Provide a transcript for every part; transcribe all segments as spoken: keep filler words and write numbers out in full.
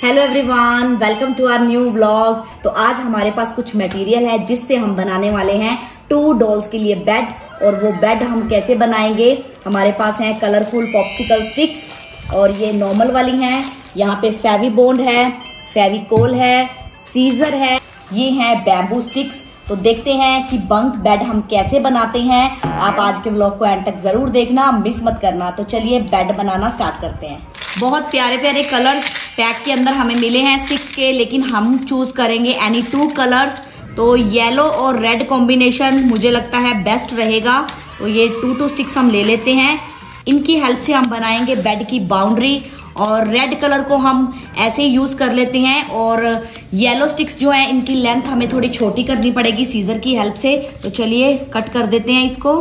Hello everyone, welcome to our new vlog. तो आज हमारे पास कुछ मटेरियल है जिससे हम बनाने वाले हैं टू डॉल्स के लिए बेड। और वो बेड हम कैसे बनाएंगे, हमारे पास है कलरफुल पॉप्सिकल स्टिक्स और ये नॉर्मल वाली हैं। यहाँ पे फेविबॉन्ड है, फेविकोल है, सीजर है, ये है बैम्बू स्टिक्स। तो देखते हैं कि बंक बेड हम कैसे बनाते हैं। आप आज के व्लॉग को एंड तक जरूर देखना, मिस मत करना। तो चलिए बेड बनाना स्टार्ट करते हैं। बहुत प्यारे प्यारे कलर पैक के अंदर हमें मिले हैं स्टिक्स के, लेकिन हम चूज करेंगे एनी टू कलर्स। तो येलो और रेड कॉम्बिनेशन मुझे लगता है बेस्ट रहेगा। तो ये टू टू स्टिक्स हम ले लेते हैं। इनकी हेल्प से हम बनाएंगे बेड की बाउंड्री। और रेड कलर को हम ऐसे यूज कर लेते हैं। और येलो स्टिक्स जो है इनकी लेंथ हमें थोड़ी छोटी करनी पड़ेगी सीजर की हेल्प से। तो चलिए कट कर देते हैं इसको।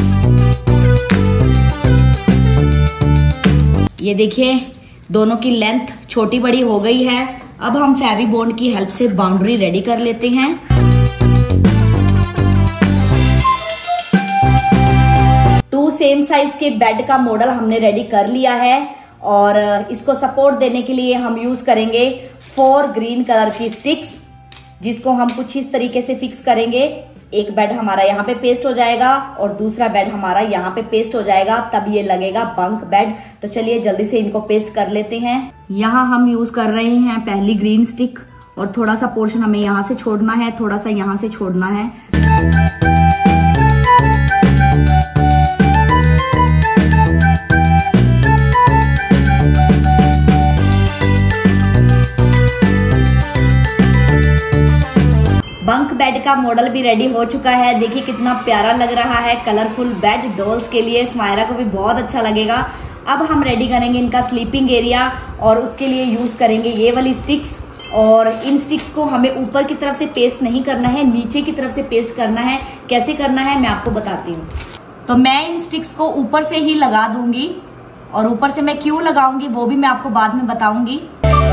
ये देखिए दोनों की लेंथ छोटी बड़ी हो गई है। अब हम फेविबॉन्ड की हेल्प से बाउंड्री रेडी कर लेते हैं। टू सेम साइज के बेड का मॉडल हमने रेडी कर लिया है। और इसको सपोर्ट देने के लिए हम यूज करेंगे फोर ग्रीन कलर की स्टिक्स, जिसको हम कुछ इस तरीके से फिक्स करेंगे। एक बेड हमारा यहाँ पे पेस्ट हो जाएगा और दूसरा बेड हमारा यहाँ पे पेस्ट हो जाएगा, तब ये लगेगा बंक बेड। तो चलिए जल्दी से इनको पेस्ट कर लेते हैं। यहाँ हम यूज कर रहे हैं पहली ग्रीन स्टिक और थोड़ा सा पोर्शन हमें यहाँ से छोड़ना है, थोड़ा सा यहाँ से छोड़ना है। बंक बेड का मॉडल भी रेडी हो चुका है। देखिए कितना प्यारा लग रहा है, कलरफुल बेड डॉल्स के लिए। स्मायरा को भी बहुत अच्छा लगेगा। अब हम रेडी करेंगे इनका स्लीपिंग एरिया और उसके लिए यूज करेंगे ये वाली स्टिक्स। और इन स्टिक्स को हमें ऊपर की तरफ से पेस्ट नहीं करना है, नीचे की तरफ से पेस्ट करना है। कैसे करना है मैं आपको बताती हूँ। तो मैं इन स्टिक्स को ऊपर से ही लगा दूंगी और ऊपर से मैं क्यों लगाऊंगी वो भी मैं आपको बाद में बताऊंगी।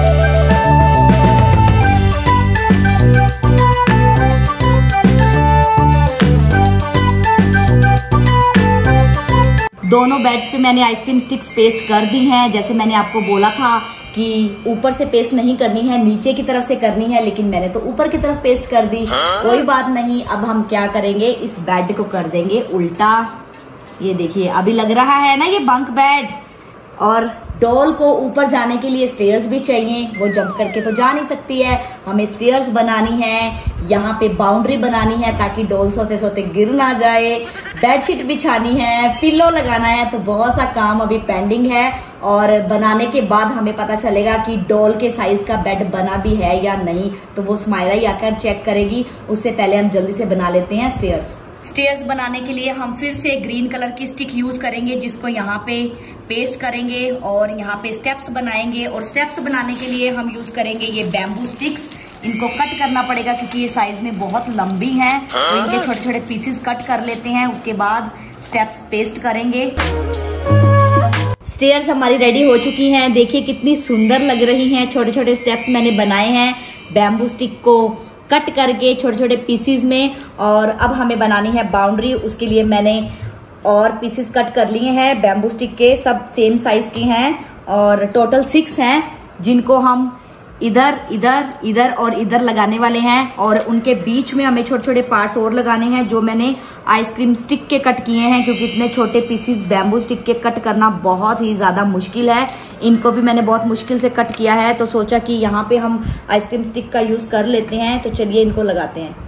दोनों बेड्स पे मैंने आइसक्रीम स्टिक्स पेस्ट कर दी हैं। जैसे मैंने आपको बोला था कि ऊपर से पेस्ट नहीं करनी है, नीचे की तरफ से करनी है, लेकिन मैंने तो ऊपर की तरफ पेस्ट कर दी। कोई बात नहीं। अब हम क्या करेंगे, इस बेड को कर देंगे उल्टा। ये देखिए अभी लग रहा है ना ये बंक बेड। और डॉल को ऊपर जाने के लिए स्टेयर्स भी चाहिए, वो जंप करके तो जा नहीं सकती है। हमें स्टेयर्स बनानी है, यहाँ पे बाउंड्री बनानी है ताकि डॉल सोते सोते गिर ना जाए। बेडशीट बिछानी है, पिल्लो लगाना है। तो बहुत सा काम अभी पेंडिंग है और बनाने के बाद हमें पता चलेगा कि डॉल के साइज का बेड बना भी है या नहीं। तो वो स्माइरा ही आकर चेक करेगी। उससे पहले हम जल्दी से बना लेते हैं स्टेयर्स। स्टेयर्स बनाने के लिए हम फिर से ग्रीन कलर की स्टिक यूज करेंगे, जिसको यहाँ पे पेस्ट करेंगे और यहाँ पे स्टेप्स बनाएंगे। और स्टेप्स बनाने के लिए हम यूज करेंगे ये बैम्बू स्टिक्स। इनको कट करना पड़ेगा क्योंकि ये साइज में बहुत लंबी हैं। तो इनके छोटे छोटे पीसेस कट कर लेते हैं, उसके बाद स्टेप्स पेस्ट करेंगे। स्टेयर्स हमारी रेडी हो चुकी हैं। देखिए कितनी सुंदर लग रही हैं। छोटे छोटे स्टेप्स मैंने बनाए हैं बैम्बू स्टिक को कट करके छोटे छोटे पीसीज में। और अब हमें बनानी है बाउंड्री। उसके लिए मैंने और पीसेस कट कर लिए हैं बैम्बू स्टिक के, सब सेम साइज के हैं और टोटल सिक्स हैं, जिनको हम इधर इधर इधर और इधर लगाने वाले हैं। और उनके बीच में हमें छोटे छोटे पार्ट्स और लगाने हैं, जो मैंने आइसक्रीम स्टिक के कट किए हैं, क्योंकि इतने छोटे पीसेस बैम्बू स्टिक के कट करना बहुत ही ज्यादा मुश्किल है। इनको भी मैंने बहुत मुश्किल से कट किया है। तो सोचा कि यहाँ पे हम आइसक्रीम स्टिक का यूज कर लेते हैं। तो चलिए इनको लगाते हैं।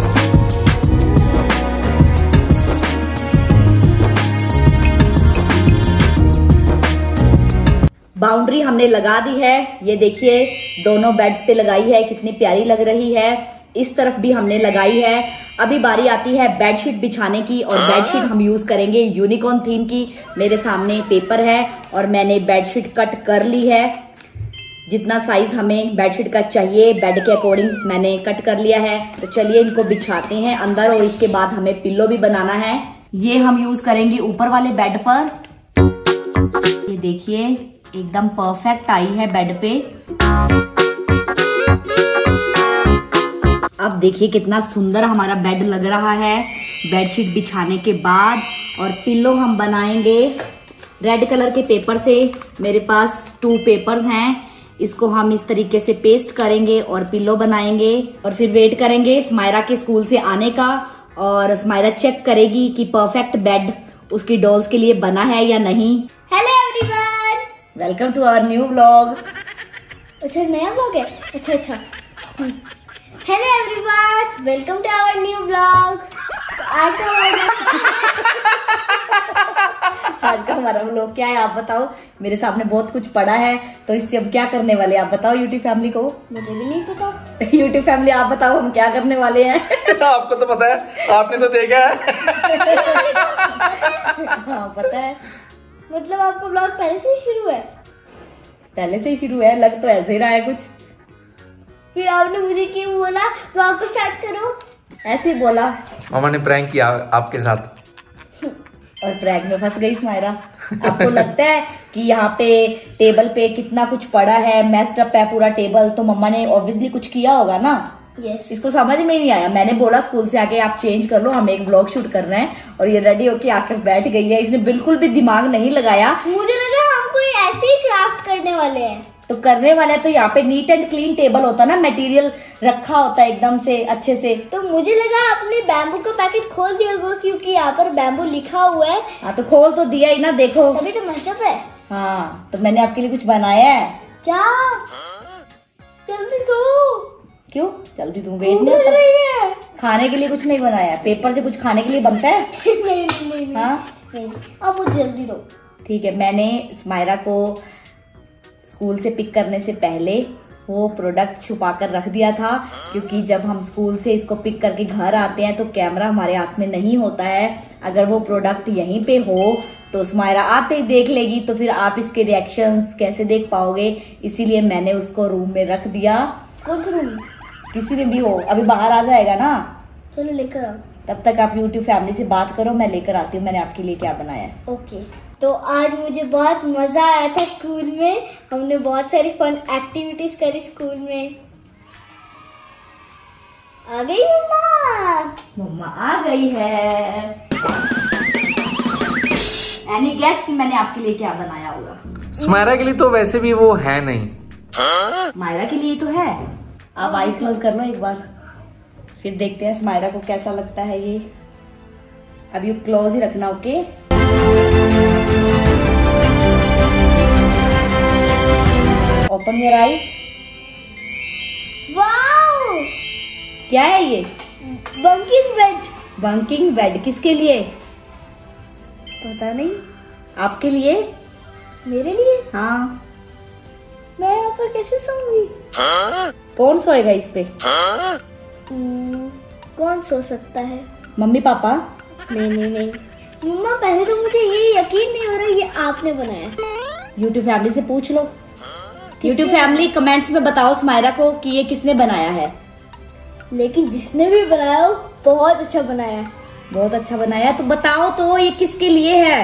बाउंड्री हमने लगा दी है। ये देखिए दोनों बेड्स पे लगाई है, कितनी प्यारी लग रही है। इस तरफ भी हमने लगाई है। अभी बारी आती है बेडशीट बिछाने की। और बेडशीट हम यूज करेंगे यूनिकॉर्न थीम की। मेरे सामने पेपर है और मैंने बेडशीट कट कर ली है। जितना साइज हमें बेडशीट का चाहिए बेड के अकॉर्डिंग मैंने कट कर लिया है। तो चलिए इनको बिछाते हैं अंदर। और इसके बाद हमें पिल्लो भी बनाना है। ये हम यूज करेंगे ऊपर वाले बेड पर। ये देखिए एकदम परफेक्ट आई है बेड पे। अब देखिए कितना सुंदर हमारा बेड लग रहा है बेडशीट बिछाने के बाद। और पिल्लो हम बनाएंगे रेड कलर के पेपर से। मेरे पास टू पेपर्स हैं, इसको हम इस तरीके से पेस्ट करेंगे और पिल्लो बनाएंगे और फिर वेट करेंगे स्मायरा के स्कूल से आने का। और स्मायरा चेक करेगी कि परफेक्ट बेड उसकी डॉल्स के लिए बना है या नहीं। Hello everyone, welcome to our new vlog. अच्छा नया व्लॉग है, अच्छा अच्छा। Hello everyone, welcome to our new vlog. आज आज का हमारा व्लॉग क्या है आप बताओ। मेरे सामने बहुत कुछ पड़ा है, तो इससे हम क्या करने वाले आप बताओ यूट्यूब फैमिली को। मुझे भी नहीं पता। यूट्यूब फैमिली आप बताओ हम क्या करने वाले हैं। आपको तो पता है, आपने तो देखा है। हाँ पता है। मतलब आपका व्लॉग पहले से ही शुरू है? पहले से ही शुरू है, लग तो ऐसे ही रहा है कुछ। फिर आपने मुझे क्यों बोला व्लॉग को स्टार्ट करो? ऐसे ही बोला। मामा ने प्रैंक किया आपके साथ और प्रैंक में फंस गई स्मायरा। आपको लगता है कि यहाँ पे टेबल पे कितना कुछ पड़ा है, मेस्ड अप है पूरा टेबल, तो मम्मा ने ऑब्वियसली कुछ किया होगा ना। yes. इसको समझ में नहीं आया। मैंने बोला स्कूल से आके आप चेंज कर लो, हम एक ब्लॉग शूट कर रहे हैं, और ये रेडी होके आकर बैठ गई है। इसने बिल्कुल भी दिमाग नहीं लगाया। मुझे लगा हम कोई ऐसे ही क्राफ्ट करने वाले हैं। तो करने वाले तो यहाँ पे नीट एंड क्लीन टेबल होता ना, मटेरियल रखा होता है एकदम से अच्छे से। तो मुझे लगा आपने बैम्बू का पैकेट खोल दिया होगा, क्योंकि यहाँ पर बैम्बू लिखा हुआ है। हाँ तो खोल तो दिया ही ना, देखो। अभी तो मशअप है। हाँ तो मैंने आपके लिए कुछ बनाया है। क्या? जल्दी दो। क्यों जल्दी दूं? वेट नहीं होता। रही है। खाने के लिए कुछ नहीं बनाया। पेपर से कुछ खाने के लिए बनता है? नहीं नहीं नहीं नहीं। हाँ नहीं, अब मुझे जल्दी दो। ठीक है। मैंने स्मायरा को स्कूल से पिक करने से पहले वो प्रोडक्ट छुपा कर रख दिया था, क्योंकि जब हम स्कूल से इसको पिक करके घर आते हैं तो कैमरा हमारे हाथ में नहीं होता है। अगर वो प्रोडक्ट यहीं पे हो तो स्मायरा आते ही देख लेगी, तो फिर आप इसके रिएक्शंस कैसे देख पाओगे। इसीलिए मैंने उसको रूम में रख दिया। कौन सा रूम? किसी में भी हो, अभी बाहर आ जाएगा ना। चलो लेकर आओ। तब तक आप यूट्यूब फैमिली से बात करो, मैं लेकर आती हूँ मैंने आपके लिए क्या बनाया है। ओके। तो आज मुझे बहुत मजा आया था स्कूल में। हमने बहुत सारी फन एक्टिविटीज करी स्कूल में। आ गई मम्मा। मम्मा आ गई है। एनी गेस कि मैंने आपके लिए क्या बनाया होगा? स्मायरा के लिए तो वैसे भी वो है नहीं। स्मायरा के लिए तो है। आप आईज क्लोज कर लो एक बार, फिर देखते हैं स्मायरा को कैसा लगता है ये। अब यू क्लोज ही रखना, okay? Open your eyes. Wow! क्या है ये? Bunking bed. बंकिंग बेड किसके लिए? पता नहीं। आपके लिए? मेरे लिए? हाँ। मैं यहाँ पर कैसे सोऊंगी? कौन सोएगा इस पे? हम्म, कौन सो सकता है? Mummy papa? नहीं नहीं नहीं मम्मा, पहले तो मुझे ये यकीन नहीं हो रहा ये आपने बनाया। यूट्यूब फैमिली से पूछ लो। यूट्यूब फैमिली कमेंट्स में बताओ स्मायरा को कि ये किसने बनाया है। लेकिन जिसने भी बनाया हो बहुत अच्छा बनाया है। बहुत अच्छा बनाया, तो बताओ तो ये किसके लिए है?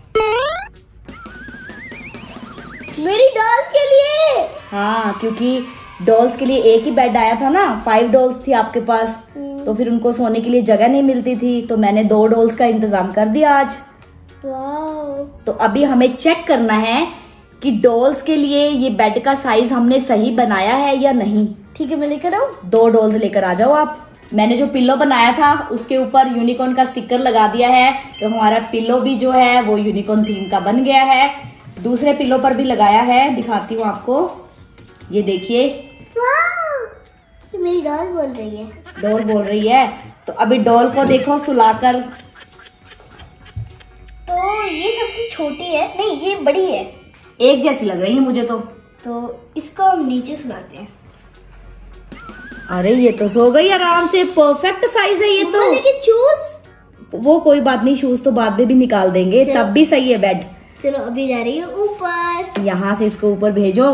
मेरी डॉल्स के लिए। हाँ, क्योंकि डॉल्स के लिए एक ही बेड आया था ना, फाइव डॉल्स थी आपके पास, तो फिर उनको सोने के लिए जगह नहीं मिलती थी, तो मैंने दो डॉल्स का इंतजाम कर दिया आज। वाओ। तो अभी हमें चेक करना है कि डॉल्स के लिए ये बेड का साइज हमने सही बनाया है या नहीं। ठीक है, मैं लेकर आऊं? दो डॉल्स लेकर आ जाओ आप। मैंने जो पिल्लो बनाया था उसके ऊपर यूनिकॉर्न का स्टिकर लगा दिया है, तो हमारा पिल्लो भी जो है वो यूनिकॉर्न थीम का बन गया है। दूसरे पिल्लो पर भी लगाया है, दिखाती हूँ आपको, ये देखिए। ये मेरी डॉल बोल रही है। डॉल बोल रही है, तो अभी डॉल को देखो सुलाकर। तो ये सबसे छोटी है, नहीं ये बड़ी है। एक जैसी लग रही है मुझे तो। तो इसको हम नीचे सुलाते हैं। अरे ये तो सो गई आराम से, परफेक्ट साइज है ये तो। लेकिन शूज? वो कोई बात नहीं, शूज तो बाद में भी निकाल देंगे, तब भी सही है बेड। चलो अभी जा रही है ऊपर। यहाँ से इसको ऊपर भेजो।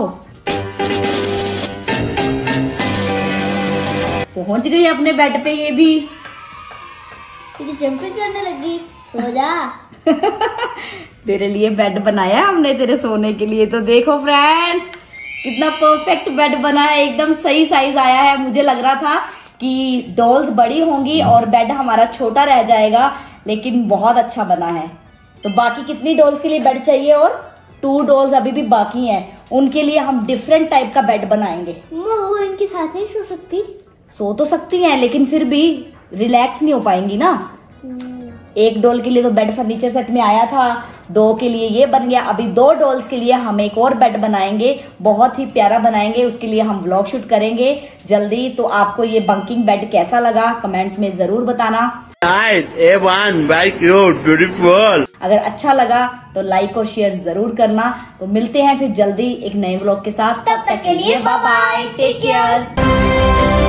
पहुंच गई अपने बेड पे ये भी। ये तो जंपिंग करने लगी। सो जा। तेरे लिए बेड बनाया हमने, तेरे सोने के लिए। तो देखो फ्रेंड्स, कितना परफेक्ट बेड बना है, एकदम सही साइज आया है। मुझे लग रहा था कि डॉल्स बड़ी होंगी और बेड हमारा छोटा रह जाएगा, लेकिन बहुत अच्छा बना है। तो बाकी कितनी डॉल्स के लिए बेड चाहिए? और टू डॉल्स अभी भी बाकी हैं, उनके लिए हम डिफरेंट टाइप का बेड बनाएंगे। वो इनके साथ नहीं सो सकती? सो तो सकती हैं, लेकिन फिर भी रिलैक्स नहीं हो पाएंगी ना। एक डॉल के लिए तो बेड फर्नीचर सेट में आया था, दो के लिए ये बन गया, अभी दो डॉल्स के लिए हम एक और बेड बनाएंगे, बहुत ही प्यारा बनाएंगे। उसके लिए हम व्लॉग शूट करेंगे जल्दी। तो आपको ये बंकिंग बेड कैसा लगा कमेंट्स में जरूर बताना। A one, very cute, beautiful. अगर अच्छा लगा तो लाइक और शेयर जरूर करना। तो मिलते हैं फिर जल्दी एक नए व्लॉग के साथ। तब तक के लिए बाय बाय, टेक केयर।